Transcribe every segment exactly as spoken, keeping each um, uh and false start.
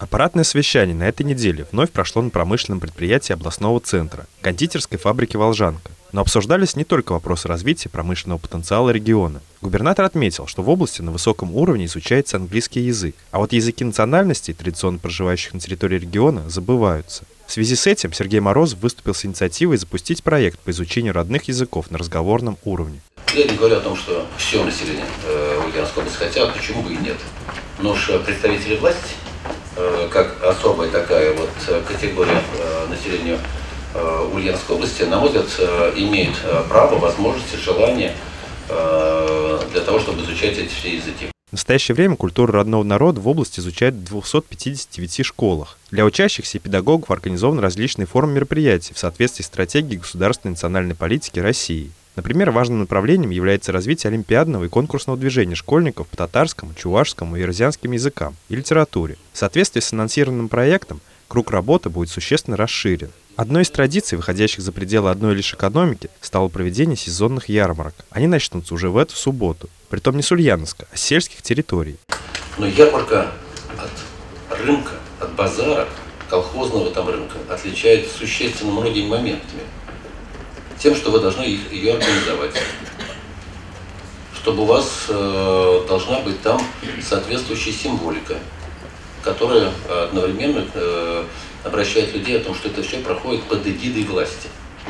Аппаратное совещание на этой неделе вновь прошло на промышленном предприятии областного центра – кондитерской фабрики «Волжанка». Но обсуждались не только вопросы развития промышленного потенциала региона. Губернатор отметил, что в области на высоком уровне изучается английский язык, а вот языки национальностей, традиционно проживающих на территории региона, забываются. В связи с этим Сергей Морозов выступил с инициативой запустить проект по изучению родных языков на разговорном уровне. Я не говорю о том, что все население э, Ульяновской области хотят, почему бы и нет. Но уж представители власти, э, как особая такая вот категория э, населения э, Ульяновской области, на мой взгляд, э, имеют право, возможность, желание э, для того, чтобы изучать эти все языки. В настоящее время культуру родного народа в области изучают в двухстах пятидесяти девяти школах. Для учащихся и педагогов организованы различные формы мероприятий в соответствии с стратегией государственной национальной политики России. Например, важным направлением является развитие олимпиадного и конкурсного движения школьников по татарскому, чувашскому и ерзянским языкам и литературе. В соответствии с анонсированным проектом, круг работы будет существенно расширен. Одной из традиций, выходящих за пределы одной лишь экономики, стало проведение сезонных ярмарок. Они начнутся уже в эту субботу, притом не с Ульяновска, а с сельских территорий. Но ярмарка от рынка, от базара, колхозного там рынка, отличается существенно многими моментами. Тем, что вы должны их, ее организовать. Чтобы у вас э, должна быть там соответствующая символика, которая одновременно э, обращает людей о том, что это все проходит под эгидой власти.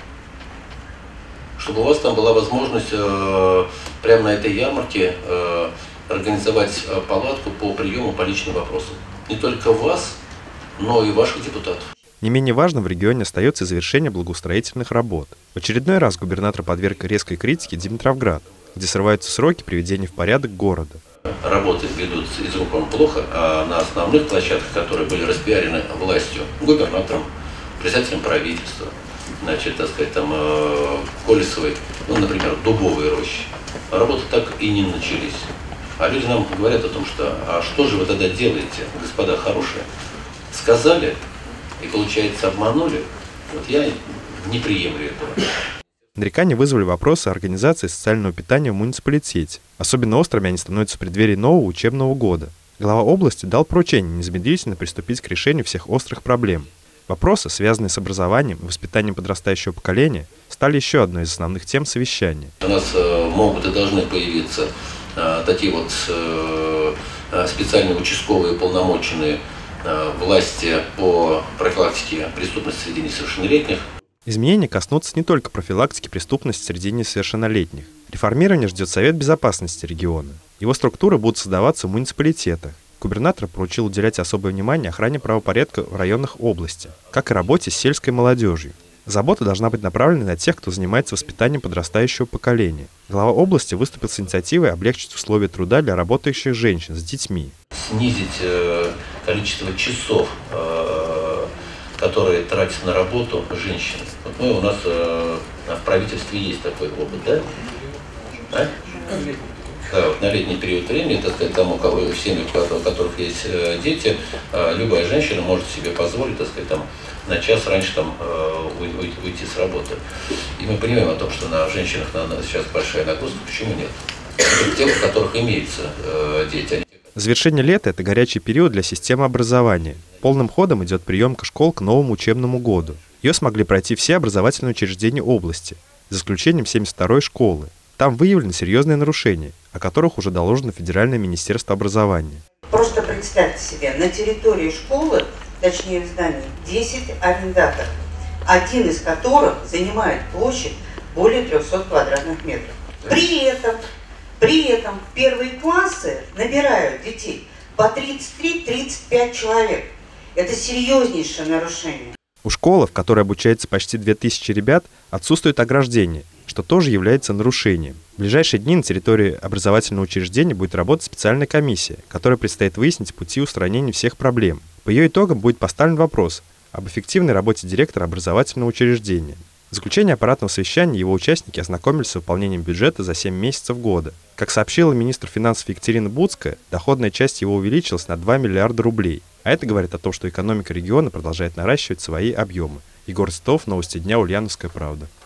Чтобы у вас там была возможность э, прямо на этой ярмарке э, организовать палатку по приему по личным вопросам. Не только вас, но и ваших депутатов. Не менее важным в регионе остается завершение благоустроительных работ. В очередной раз губернатор подверг резкой критике Димитровград, где срываются сроки приведения в порядок города. Работы ведутся из рук вон плохо, а на основных площадках, которые были распиарены властью, губернатором, председателем правительства, значит, так сказать, там, э, Колесовой, ну, например, Дубовые рощи, работы так и не начались. А люди нам говорят о том, что а что же вы тогда делаете, господа хорошие? Сказали, и, получается, обманули. Вот я не приемлю этого. Нарекания вызвали вопросы организации социального питания в муниципалитете. Особенно острыми они становятся в преддверии нового учебного года. Глава области дал поручение незамедлительно приступить к решению всех острых проблем. Вопросы, связанные с образованием и воспитанием подрастающего поколения, стали еще одной из основных тем совещания. У нас э, могут и должны появиться э, такие вот э, специальные участковые уполномоченные э, власти по профилактике преступности среди несовершеннолетних. Изменения коснутся не только профилактики преступности среди несовершеннолетних. Реформирование ждет Совет безопасности региона. Его структуры будут создаваться в муниципалитетах. Губернатор поручил уделять особое внимание охране правопорядка в районах области, как и работе с сельской молодежью. Забота должна быть направлена на тех, кто занимается воспитанием подрастающего поколения. Глава области выступил с инициативой облегчить условия труда для работающих женщин с детьми. Снизить э, количество часов, э, которые тратят на работу женщины. Вот мы, у нас э, в правительстве есть такой опыт, да? А? Да, вот на летний период времени, так сказать, тому, у кого, в семьях, у которых есть э, дети, э, любая женщина может себе позволить, так сказать, там, на час раньше там, э, уйти, уйти с работы. И мы понимаем о том, что на женщинах надо сейчас большая нагрузка. Почему нет? Это те, у которых имеются э, дети. Завершение лета – это горячий период для системы образования. Полным ходом идет приемка школ к новому учебному году. Ее смогли пройти все образовательные учреждения области, за исключением семьдесят второй школы. Там выявлены серьезные нарушения, о которых уже доложено Федеральное министерство образования. Просто представьте себе, на территории школы, точнее в здании, десять арендаторов, один из которых занимает площадь более трёхсот квадратных метров. При этом, при этом первые классы набирают детей по тридцать три — тридцать пять человек. Это серьезнейшее нарушение. У школы, в которой обучается почти две тысячи ребят, отсутствует ограждение, что тоже является нарушением. В ближайшие дни на территории образовательного учреждения будет работать специальная комиссия, которой предстоит выяснить пути устранения всех проблем. По ее итогам будет поставлен вопрос об эффективной работе директора образовательного учреждения. В заключение аппаратного совещания его участники ознакомились с выполнением бюджета за семь месяцев года. Как сообщила министр финансов Екатерина Буцкая, доходная часть его увеличилась на два миллиарда рублей. А это говорит о том, что экономика региона продолжает наращивать свои объемы. Егор Титов, новости дня, Ульяновская правда.